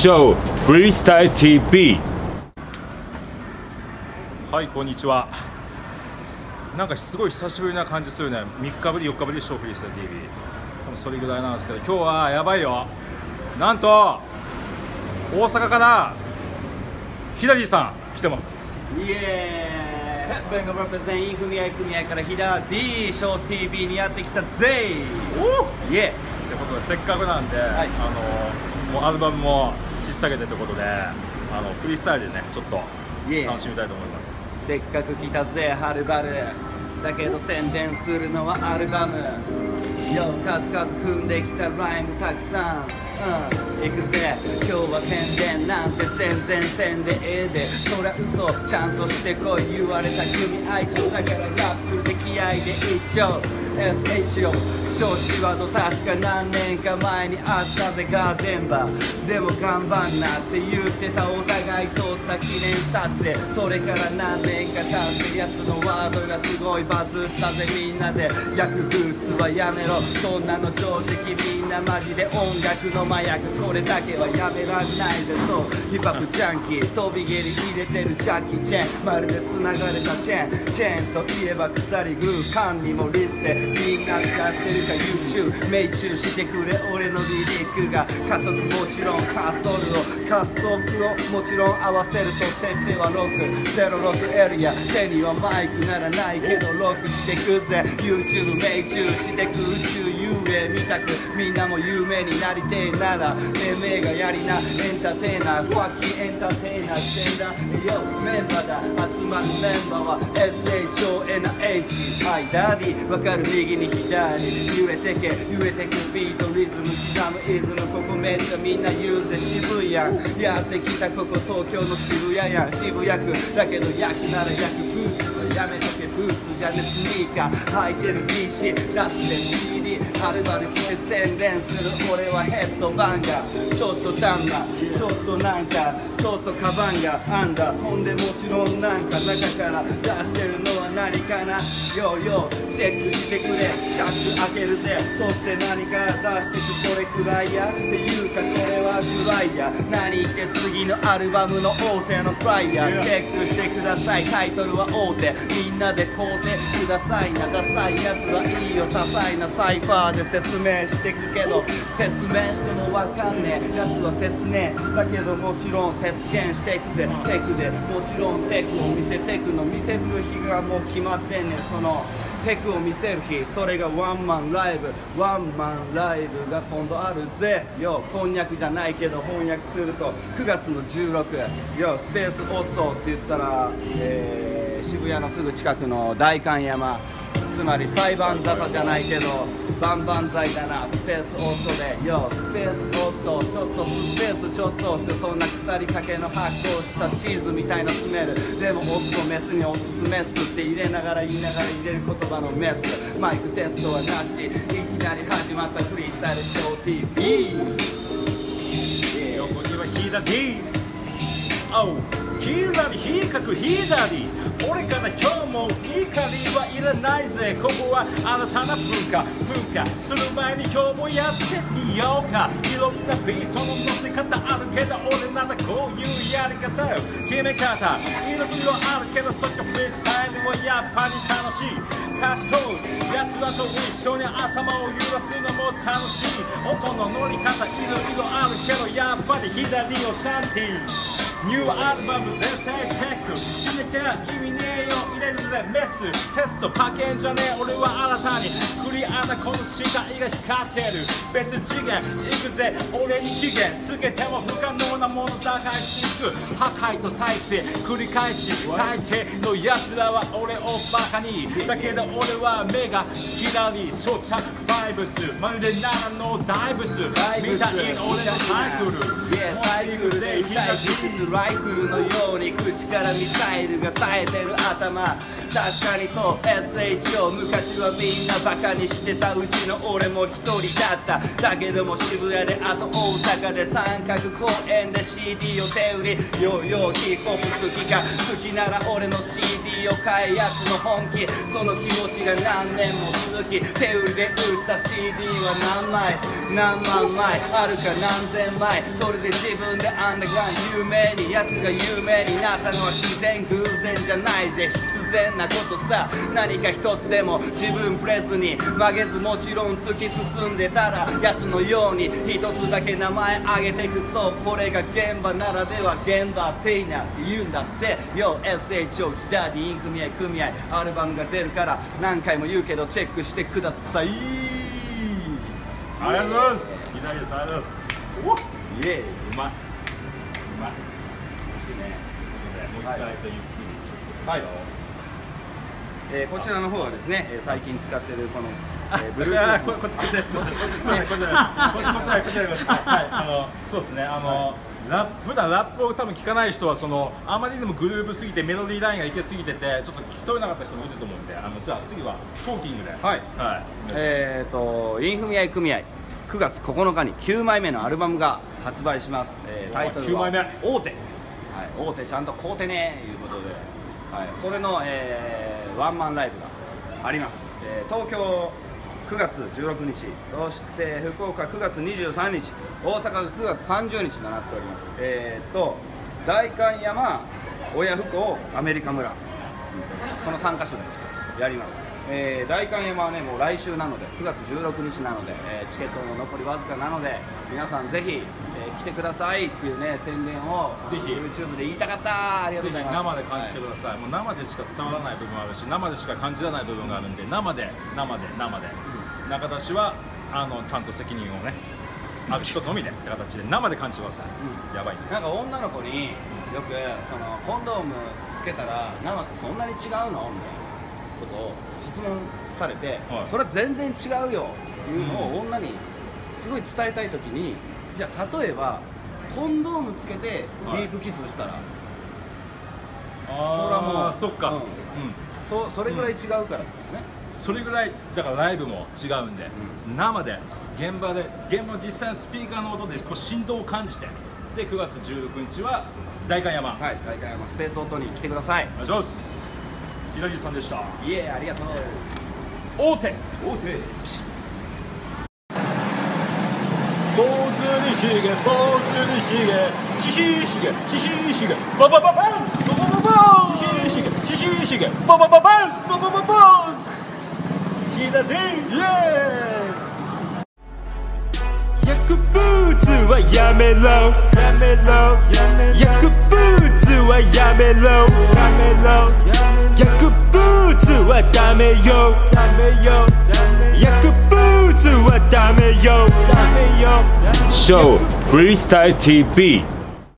ショーフリースタイル TV。 はい、こんにちは。なんかすごい久しぶりな感じするね。3日ぶり4日ぶりでショーフリースタイル TV。多分それぐらいなんですけど、今日はやばいよ。なんと大阪からヒラリーさん来てます。 イエーイ、ベンガープレゼンイン組合からヒラ D ショー TV にやってきたぜ。おイエーイということで、せっかくなんで、 はい、 もうアルバムも引っ提げてということで、フリースタイルでねちょっと楽しみたいと思います。 せっかく来たぜはるばる、だけど宣伝するのはアルバムよ。数々踏んできたライムたくさん、行くぜ。今日は宣伝なんて全然せんでええで、そりゃ嘘ちゃんとしてこい言われた組合長だからラップするで気合で一丁 SHO 調子は確か何年か前にあったぜガーデンバーでも頑張んなって言ってた、お互い撮った記念撮影。それから何年か経ってやつのワードがすごいバズったぜ。みんなで薬物はやめろ、そんなの常識。みんなマジで音楽の麻薬、これだけはやめらんないぜ。そうヒップホップジャンキー、飛び蹴り入れてるジャッキーチェン、まるで繋がれたチェーンといえば鎖グー缶にもリスペ。みんなやってるか YouTube 命中してくれ俺のリリックが。加速もちろん加速をもちろん合わせると設定は606エリア。手にはマイクならないけどロックしてくぜ。 YouTube 命中してく宇宙遊泳見たく、みんなも有名になりてえならてめえがやりな。エンターテイナーファッキーエンターテイナーしてんだよ。メンバーだ集まるメンバーは SHONH はいダディわかる右に左揺れてけビートリズム刻むイズム。ここめっちゃみんな言うぜ渋谷やん。やってきたここ東京の渋谷やん。渋谷区だけど焼くなら焼くブーツはやめとけ。ブーツじゃねスニーカー履いてる PC ラスで CD はるばる来て宣伝する。俺はヘッドバンガー、ちょっとダンナちょっとなんかちょっとカバンがあんだ。ほんでもちろんなんか中から出してるのは何かな。よーよーチェックしてくれ、チャック開けるぜ。そして何か出してくこれくらいやっていうかこれはくらいや。何言って次のアルバムの大手のフライヤーチェックしてください。タイトルは大手みんなで買うてくださいな。ダサいやつはいいよ多彩なサイファーで説明してくけど、説明してもわかんねえやつは説明だけどもちろん節減していくぜ。テクでもちろんテクを見せてくの見せる日がもう決まってんねん。そのテクを見せる日、それがワンマンライブが今度あるぜよ。こんにゃくじゃないけど翻訳すると9月の16よ。スペースオットって言ったら、渋谷のすぐ近くの代官山、つまり裁判沙汰じゃないけどバンバン剤だな。スペースオットでよスペースオットちょっとスペースちょっとって、そんな腐りかけの発酵したチーズみたいなスメル。でもオスとメスにおすすめっすって入れながら言いながら入れる言葉のメス。マイクテストはなし、いきなり始まったフリースタイルショー TV。 横にはヒラ D、 おうヒラリ比較左、俺から今日も怒りはいらないぜ。ここは新たな噴火する前に今日もやってみようか。いろんなビートの乗せ方あるけど俺ならこういうやり方決め方いろいろあるけど、そっかフリースタイルはやっぱり楽しい。賢いやつらと一緒に頭を揺らすのも楽しい。音の乗り方いろいろあるけどやっぱり左をシャンティニューアルバム絶対チェックしなきゃ意味ねえよ。入れるぜメステストパケンじゃねえ。俺は新たにクリアなこの視界が光ってる別次元行くぜ。俺に期限つけても不可能なもの打開していく。破壊と再生繰り返し、大抵のやつらは俺をバカにだけど俺は目が左翔ちゃんバイブスまるで奈良の大仏みたいな俺のサイクル。 サイクルで左ライフルのように口からミサイルが冴えてる頭確かにそう SHO 昔はみんなバカにしてたうちの俺も一人だっただけども渋谷であと大阪で三角公園で CD を手売りヨーヨーヒップホップ好きか好きなら俺の CD を買えやつの本気その気持ちが何年も続き手売りで売った CD は何枚何万枚あるか何千枚それで自分でアンダーグラウンド有名にやつが有名になったのは自然偶然じゃないぜ必然なことさ何か一つでも自分ブレずに曲げずもちろん突き進んでたらやつのように一つだけ名前あげてくそうこれが現場ならでは現場っていいなって言うんだってよ SHO ヒダディイン組合組合アルバムが出るから何回も言うけどチェックしてくださいありがとうございます左ですありがとうございますイエーイうまいうまい美味しいねもう一回じゃあゆっくりはいこちらの方はですね、最近使っているこの、ブルートゥースこっちですこっちですこちらですはいそうですね普段ラップを多分聞かない人はあまりにもグルーブすぎてメロディーラインがいけすぎててちょっと聞き取れなかった人もいると思うんでじゃあ次はトーキングではいイン組合組合9月9日に9枚目のアルバムが発売します、タイトルは 9枚目大手、大手ちゃんと買うてねいうことで、それの、ワンマンライブがあります、東京9月16日そして福岡9月23日大阪が9月30日となっております代官山親不孝アメリカ村この3カ所でやります代官山はねもう来週なので9月16日なので、チケットも残りわずかなので皆さんぜひ、来てくださいっていうね宣伝をぜひ YouTube で言いたかったありがとうございます生で感じてください、もう生でしか伝わらない部分あるし生でしか感じられない部分があるんで生で中田氏はちゃんと責任をねある人のみでって形で生で感じてください、やばいなんか女の子によくコンドームつけたら生ってそんなに違うのみたいなことを質問されて、それは全然違うよっていうのを女にすごい伝えたいときにじゃあ例えばコンドームつけてディープキスしたら、それはもうそっか、 それぐらい違うからね、 それぐらいだからライブも違うんで、生で現場の実際のスピーカーの音でこう振動を感じてで9月16日は代官山代官山スペース音に来てくださいお願いします平木さんでした。 いえありがとう大手坊主にひげヒヒヒゲヒヒヒゲババババンババババンヒヒヒゲヒヒヒゲババババンババババンひだでイエーイ薬物はやめろ薬物はやめろ薬物はダメよ薬物はダメよ Show Freestyle TV